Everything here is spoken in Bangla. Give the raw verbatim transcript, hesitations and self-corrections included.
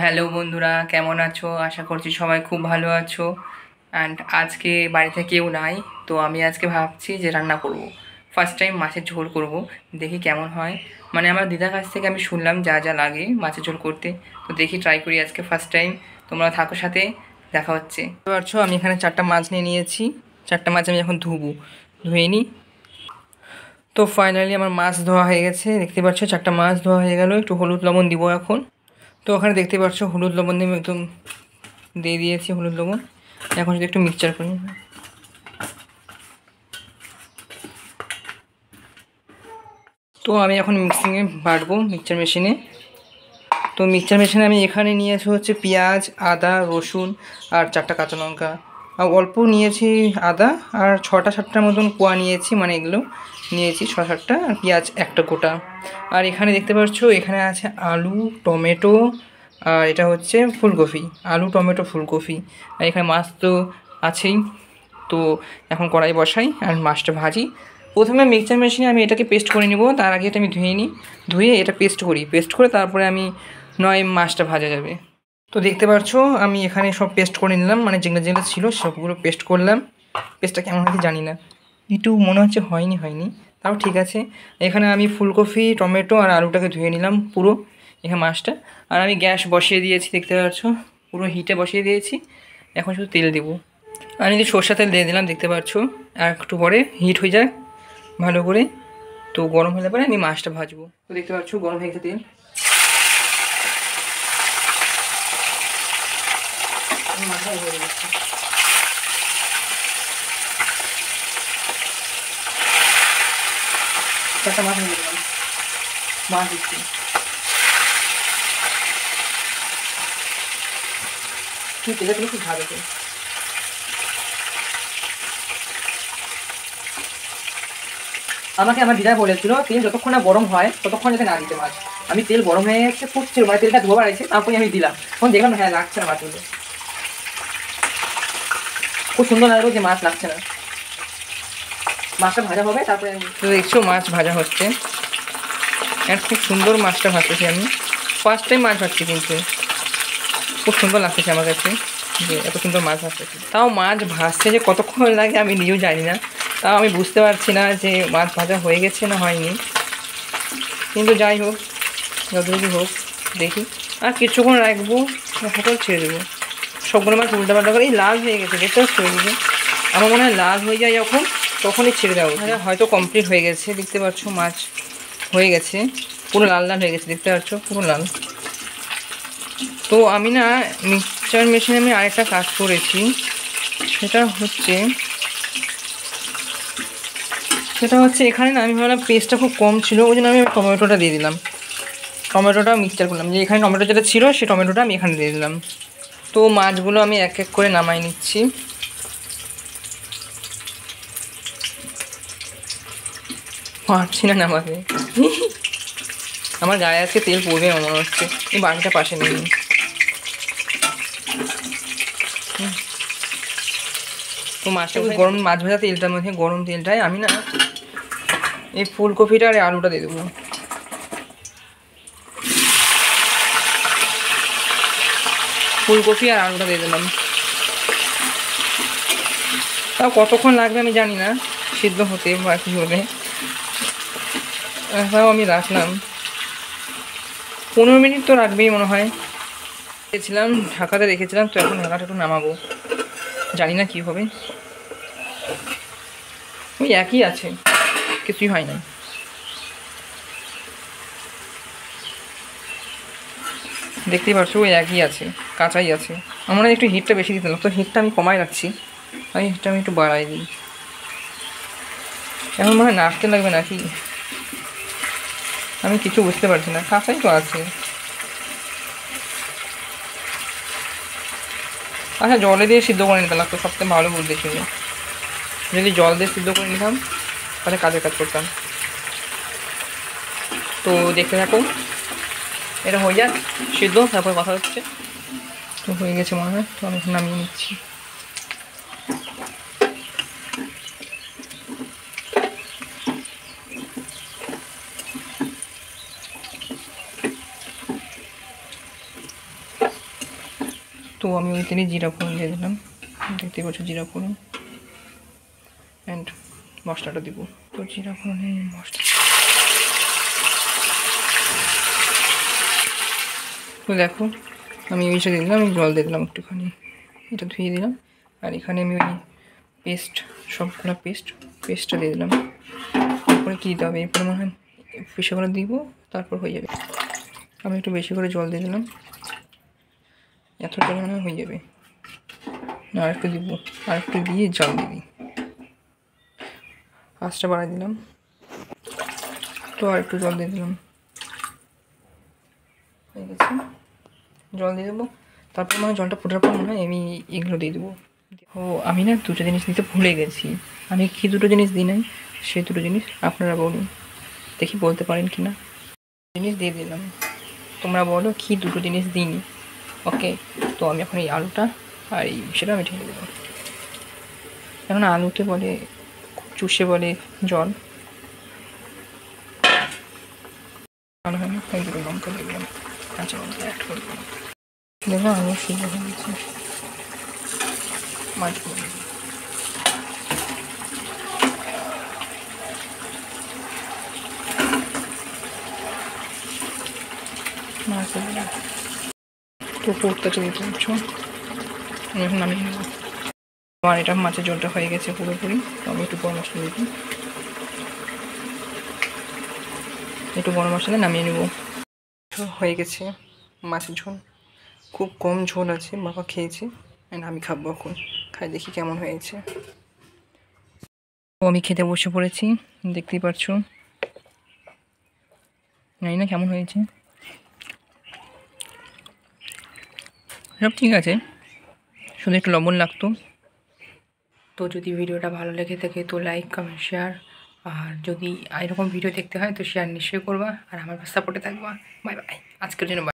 হ্যালো বন্ধুরা, কেমন আছো? আশা করছি সবাই খুব ভালো আছো। অ্যান্ড আজকে বাড়িতে কেউ নাই, তো আমি আজকে ভাবছি যে রান্না করব। ফার্স্ট টাইম মাছের ঝোল করব, দেখি কেমন হয়। মানে আমার দিদার কাছ থেকে আমি শুনলাম যা যা লাগে মাছের ঝোল করতে, তো দেখি ট্রাই করি আজকে ফার্স্ট টাইম। তোমরা থাকো সাথে, দেখা হচ্ছে। বুঝতে পারছো, আমি এখানে চারটা মাছ নিয়ে নিয়েছি। চারটা মাছ আমি এখন ধুবো, ধুয়ে নিই। তো ফাইনালি আমার মাছ ধোয়া হয়ে গেছে, দেখতে পাচ্ছ চারটা মাছ ধোয়া হয়ে গেল। একটু হলুদ লবণ দিব এখন। তো ওখানে দেখতে পাচ্ছ হলুদ লবণ দিয়ে একদম দিয়ে দিয়েছি হলুদ লবণ। এখন যদি একটু মিক্সচার করি, তো আমি এখন মিক্সিংয়ে বাটবো মিক্সচার মেশিনে। তো মিক্সচার মেশিনে আমি এখানে নিয়েছি হচ্ছে পেঁয়াজ, আদা, রসুন আর চারটা কাঁচা লঙ্কা। আর অল্প নিয়েছি আদা, আর ছটা সাতটার মতন কোয়া নিয়েছি, মানে এগুলো নিয়েছি ছ সাতটা। আর পেঁয়াজ একটা গোটা। আর এখানে দেখতে পাচ্ছ এখানে আছে আলু, টমেটো, আর এটা হচ্ছে ফুলকপি। আলু, টমেটো, ফুলকপি। আর এখানে মাছ তো আছেই। তো এখন কড়াই বসাই আর মাছটা ভাজি। প্রথমে মিক্সচার মেশিনে আমি এটাকে পেস্ট করে নিব, তার আগে এটা আমি ধুয়ে নিই। ধুয়ে এটা পেস্ট করি, পেস্ট করে তারপরে আমি নয় মাছটা ভাজা যাবে। তো দেখতে পাচ্ছ আমি এখানে সব পেস্ট করে নিলাম, মানে যেগুলো যেগুলো ছিল সবগুলো পেস্ট করলাম। পেস্টটা কেমন হয়েছে জানি না, একটু মনে হচ্ছে হয়নি হয়নি তাও ঠিক আছে। এখানে আমি ফুলকপি, টমেটো আর আলুটাকে ধুয়ে নিলাম পুরো, এখানে মাছটা। আর আমি গ্যাস বসিয়ে দিয়েছি, দেখতে পাচ্ছ পুরো হিটে বসিয়ে দিয়েছি। এখন শুধু তেল দেবো। আমি যদি সরষের তেল দিয়ে দিলাম, দেখতে পাচ্ছ। আর একটু পরে হিট হয়ে যায় ভালো করে, তো গরম হলে পরে আমি মাছটা ভাজবো। তো দেখতে পাচ্ছ গরম হয়ে গেছে তেল। মাথায় হয়ে গেছে, চারটা মাছ হয়ে দিলাম, মাছ দিচ্ছি। তুই তেলে তুলে খুব ভালো করে। আমাকে আমার দিদা বলেছিল তেল যতক্ষণ না গরম হয় ততক্ষণ যাতে না দিতে মাছ। আমি তেল গরম হয়ে গেছে, ফুটছিল, মানে তেলটা ধোয়া বাড়াইছে, তারপরে আমি দিলাম। তখন দেখলাম হ্যাঁ লাগছে না মাছগুলো, খুব সুন্দর লাগলো যে মাছ লাগছে না। মাছটা ভাজা হবে তারপরে আমি তো দেখছো মাছ ভাজা হচ্ছে। আর খুব সুন্দর মাছটা ভাজতেছি আমি, ফার্স্ট টাইম মাছ ভাজছি, কিন্তু খুব সুন্দর লাগতেছে আমার কাছে যে এত সুন্দর মাছ ভাজতেছি। তাও মাছ ভাজতে যে কতক্ষণ লাগে আমি নিজেও জানি না, তাও আমি বুঝতে পারছি না যে মাছ ভাজা হয়ে গেছে না হয়নি। কিন্তু যাই হোক, যতটুকু হোক দেখি। আর কিছুক্ষণ রাখবো, তারপর ছেড়ে দেবো। সবগুলো মাছ উল্টা পাল্টা করে এই লাল হয়ে গেছে, দেখতে পাচ্ছ এদিকে। আমার মনে হয় লাল হয়ে যায় যখন, তখনই ছেড়ে দেওয়া উচিত। হয়তো কমপ্লিট হয়ে গেছে, দেখতে পাচ্ছ মাছ হয়ে গেছে, পুরো লাল লাল হয়ে গেছে, দেখতে পাচ্ছ পুরো লাল। তো আমি না মিক্সচার মেশিনে আমি আরেকটা কাজ করেছি, সেটা হচ্ছে সেটা হচ্ছে এখানে না আমি ভাবলাম পেস্টটা খুব কম ছিল, ওই জন্য আমি টমেটোটা দিয়ে দিলাম। টমেটোটা মিক্সচার করলাম, যে এখানে টমেটো যেটা ছিল সেই টমেটোটা আমি এখানে দিয়ে দিলাম। তো মাছগুলো আমি এক এক করে নামাই নিচ্ছি। পারছি না নামাতে, আমার গায়ে আজকে তেল পড়বে মনে হচ্ছে। এই বাকিটা পাশে নেই। তো মাছটা গরম, মাছ ভাজা তেলটার মধ্যে গরম তেলটায় আমি না এই ফুলকপিটা আর আলুটা দিয়ে দেবো। ফুলকপি আর আলুটা দিয়ে দিলাম। তাও কতক্ষণ লাগবে আমি জানি না সিদ্ধ হতে বা কী হলে, তাও আমি রাখলাম পনেরো মিনিট তো রাখবেই মনে হয়। রেখেছিলাম, ঢাকাতে রেখেছিলাম, তো এখন ঢাকাটা একটু নামাবো, জানি না কী হবে। ওই একই আছে, কিছুই হয় না। দেখতেই পাচ্ছ ওই একই আছে, কাঁচাই আছে। আমার একটু হিটটা বেশি দিতে লাগতো, হিটটা আমি কমাই রাখছি, আমি হিটটা আমি একটু বাড়াই দিই। এখন মনে হয় নাড়তে লাগবে নাকি, আমি কিছু বুঝতে পারছি না, কাঁচাই তো আছে। আচ্ছা জলে দিয়ে সিদ্ধ করে নিতে লাগতো, সবথেকে ভালো বুদ্ধি ছিল। যদি জল দিয়ে সিদ্ধ করে নিতাম তাহলে কাজের কাজ করতাম। তো দেখতে থাকো, এটা হয়ে যাক সিদ্ধ, তারপর কথা হচ্ছে। তো হয়ে গেছে মনে হয়, তো আমি নামিয়ে নিচ্ছি। তো আমি ওই তেলে জিরা ফোড়ন দিয়ে দিলাম, দেখতে পাচ্ছ জিরা ফোড়ন, অ্যান্ড মশলাটা দিব। তো জিরা ফোড়নে মশলা, তো দেখো আমি ওইটা দিয়ে দিলাম, আমি জল দিয়ে দিলাম একটুখানি, এটা ধুয়ে দিলাম। আর এখানে আমি ওই পেস্ট, সবগুলো পেস্ট পেস্টটা দিয়ে দিলাম। তারপরে কী দিতে হবে, এরপরে মনে হয় বেশি করে দিব, তারপর হয়ে যাবে। আমি একটু বেশি করে জল দিয়ে দিলাম, এত পরিমাণে হয়ে যাবে। আর একটু দিব, আর একটু দিয়ে জল দিয়ে দিই, আঁচটা বাড়াই দিলাম। তো আর একটু জল দিয়ে দিলাম, হয়ে গেছে। জল দিয়ে দেবো, তারপর মানে জলটা ফোটার পর মনে হয় আমি এগুলো দিয়ে দেবো। ও আমি না দুটো জিনিস দিতে ভুলে গেছি, আমি কী দুটো জিনিস দিই নাই, সেই দুটো জিনিস আপনারা বলুন, দেখি বলতে পারেন কি না। জিনিস দিয়ে দিলাম, তোমরা বলো কী দুটো জিনিস দিইনি। ওকে, তো আমি এখন এই আলুটা আর এই সেটা আমি ঢেলে দেবো, কেননা আলুতে বলে চুষে বলে জল, ভালো হয় না, ওই দুটো লঙ্কা দিয়ে দিলাম, কাঁচা লঙ্কা অ্যাড করে দিলাম। দেখো আলু সিদ্ধ হয়ে গেছে, মাছগুলো দিয়ে দিলাম। মাছ দিলাম, তো পুরটাতে দিতে পারছো, আমি এখন নামিয়ে নেব। আমার এটা মাছের ঝোলটা হয়ে গেছে পুরোপুরি, তো আমি একটু গরম মশলা দিয়ে দিই, একটু গরম মশলা নামিয়ে নেব। হয়ে গেছে মাছের ঝোল, খুব কম ঝোল আছে, বাবা খেয়েছে, অ্যান্ড আমি খাবো এখন, খাই দেখি কেমন হয়েছে। তো আমি খেতে বসে পড়েছি, দেখতেই পাচ্ছো, জানি না কেমন হয়েছে, সব ঠিক আছে, শুধু একটু লবণ লাগতো। তো যদি ভিডিওটা ভালো লেগে থাকে তো লাইক কমেন্ট শেয়ার, আর যদি এরকম ভিডিও দেখতে হয় তো শেয়ার নিশ্চয়ই করবা, আর আমার সাপোর্টে থাকবা। বাই বাই, আজকের জন্য।